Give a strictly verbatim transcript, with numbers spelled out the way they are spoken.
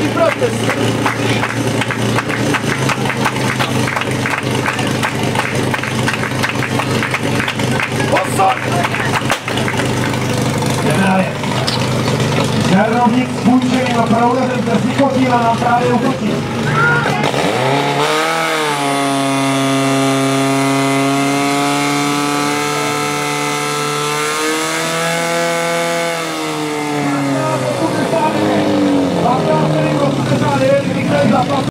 Taki protest. Pozor! Generále, černovník s půjčeným a praudem se zikotil a nám právě utočí.